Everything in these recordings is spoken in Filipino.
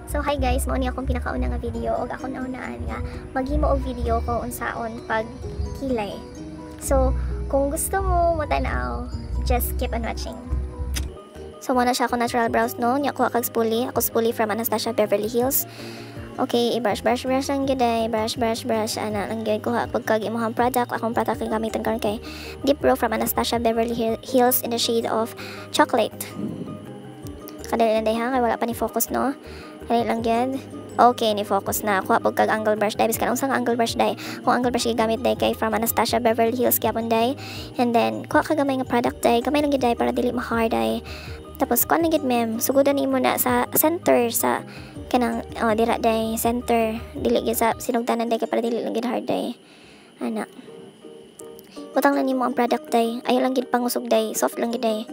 So hi guys, mao ni akong pinakauna nga video og ako naunaan nga maghimo og video ko unsaon pag kilay. So kung gusto mo matanaw, just keep on watching. So muna siya ako natural brows no, nya ko kag spoolie. Ako spoolie from Anastasia Beverly Hills. Okay, i-brush lang gyud brush ana lang gyud ko pagkag imong product. Akong product ang gamiton karon kay Deep Brow from Anastasia Beverly Hills in the shade of chocolate. Kadali lang day ha, kay wala pa ni focus no. Kadali lang gyud. Okay, ni focus na. Kuha pag kag angle brush day, biskan unsang angle brush day. Kung angle brush gigamit day kay from Anastasia Beverly Hills gyapon day. And then kuha ka gamay nga product day, gamay lang gyud day para dili ma-hard day. Tapos kuha lang gyud mem, sugudan nimo na sa center sa kanang dira day center, dili gyud sa sinugdanan day kay para dili lang gyud hard day. Ana. Butang lang nimo ang product day. Ayo lang gyud pangusog day, soft lang gyud day.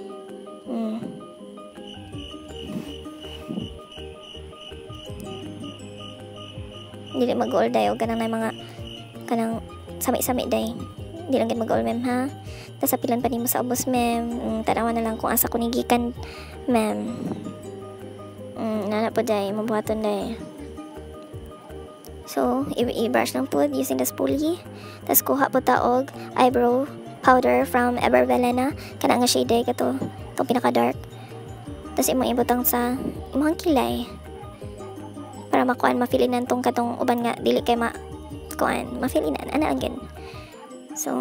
Dili mag-all day o kanang na mga kanang sami-sami day. Dili lang gid mag-all mem ha. Tas pilan pa nimo sa ubos mem. Tanawan na lang kung asa ko nigikan mem. Nana po day mabuhaton day. So i-brush lang po using the spoolie. Tas kuha po ta og eyebrow powder from Eyebrow kana nga shade day kato. Itong pinaka dark. Tas imong ibutang sa imong kilay. Para makuan mafilinan tong katong uban nga dili kay mafilinan ana again. So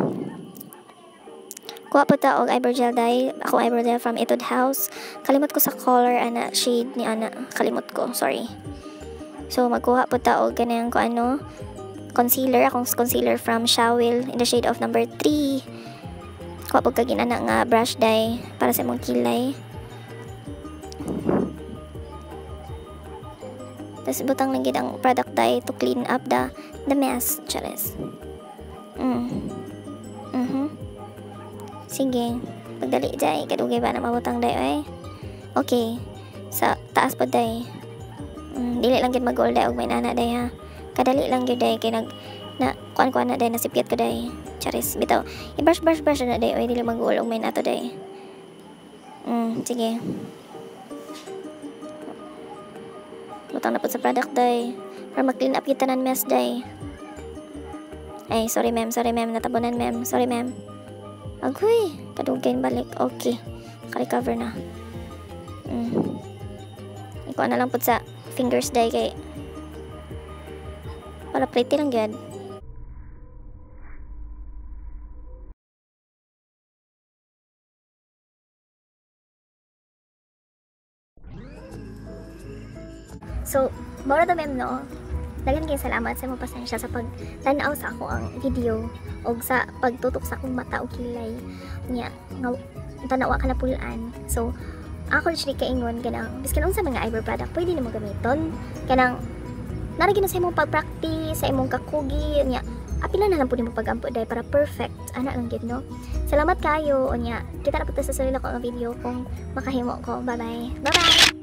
kuha po ta og eyebrow gel dye. Ako eyebrow gel from Etude House. Kalimot ko sa color ana shade ni ana, kalimot ko, sorry. So magkuha po ta og kanang concealer. Akong concealer from Shawil in the shade of number 3. Kuha po kag ana nga brush dye para sa imong kilay. Tapos butang lang gid ang product dye to clean up the mess. Charis. Sige. Pagdali dye. Kadugay ba na mabutang dye ay? Okay. Sa taas po dye. Dili lang gid mag-all dye og may nana dye ha. Kadali lang gid dye kay kuan na dye nasipyat ko dye. Charis. Bitaw. I-brush na dye. Oy dili mag-all og may nato dye. Sige. Butang na po sa product day para mag-clean up kita ng mess day. Ay, sorry ma'am, natabunan ma'am, sorry ma'am. Agoy, kadugay balik. Okay, naka-recover na. Ikuha na lang po sa fingers day kay para pretty lang yan. So, mora to mem no. Dagan kay salamat sa imong pasensya sa pagtan-aw sa ako ang video o sa pagtutok sa akong mata o kilay nya nga tanawa ka na pulaan. So, ako rin kaingon kanang biskan unsa mga eyebrow product pwede nimo gamiton. Kanang naragi na sa imong pag-practice, sa imong kakugi nya. Apila na lang po nimo pagampo day para perfect. Ana lang gid no. Salamat kayo nya. Kita na po sa sulod ko nga video kung makahimo ko. Bye-bye. Bye-bye.